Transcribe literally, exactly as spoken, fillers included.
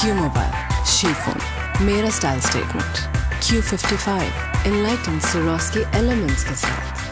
QMobile She phone, मेरा style statement. Q fifty five, enlighten Swarovski elements के साथ।